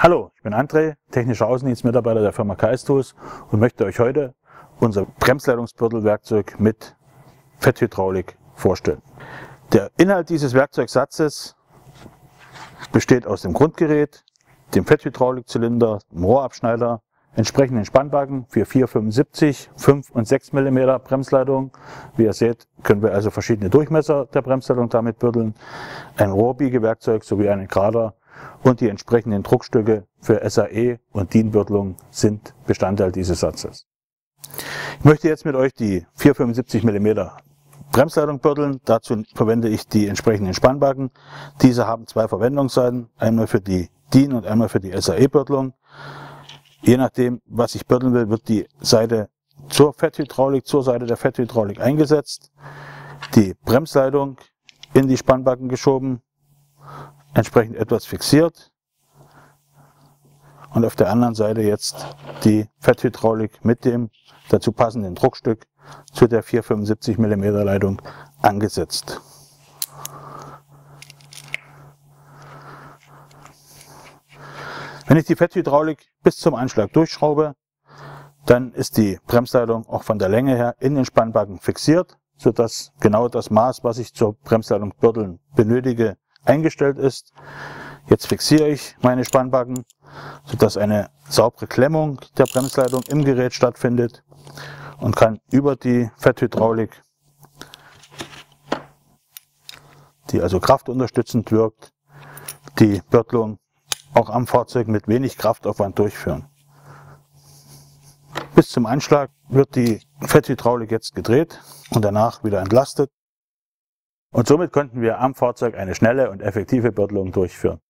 Hallo, ich bin André, technischer Außendienstmitarbeiter der Firma KS Tools und möchte euch heute unser Bremsleitungsbürdelwerkzeug mit Fetthydraulik vorstellen. Der Inhalt dieses Werkzeugsatzes besteht aus dem Grundgerät, dem Fetthydraulikzylinder, dem Rohrabschneider, entsprechenden Spannbacken für 4,75, 5 und 6 mm Bremsleitung. Wie ihr seht, können wir also verschiedene Durchmesser der Bremsleitung damit bürdeln, ein Rohrbiegewerkzeug sowie einen Grader und die entsprechenden Druckstücke für SAE und DIN-Bürdelung sind Bestandteil dieses Satzes. Ich möchte jetzt mit euch die 4,75 mm Bremsleitung bürdeln. Dazu verwende ich die entsprechenden Spannbacken. Diese haben zwei Verwendungsseiten, einmal für die DIN und einmal für die SAE-Bürdelung. Je nachdem, was ich bürdeln will, wird die Seite zur Seite der Fetthydraulik eingesetzt, die Bremsleitung in die Spannbacken geschoben, entsprechend etwas fixiert und auf der anderen Seite jetzt die Fetthydraulik mit dem dazu passenden Druckstück zu der 4,75 mm Leitung angesetzt. Wenn ich die Fetthydraulik bis zum Anschlag durchschraube, dann ist die Bremsleitung auch von der Länge her in den Spannbacken fixiert, sodass genau das Maß, was ich zur Bremsleitung bürdeln benötige, eingestellt ist. Jetzt fixiere ich meine Spannbacken, sodass eine saubere Klemmung der Bremsleitung im Gerät stattfindet und kann über die Fetthydraulik, die also kraftunterstützend wirkt, die Bürdelung auch am Fahrzeug mit wenig Kraftaufwand durchführen. Bis zum Anschlag wird die Fetthydraulik jetzt gedreht und danach wieder entlastet. Und somit konnten wir am Fahrzeug eine schnelle und effektive Bürdelung durchführen.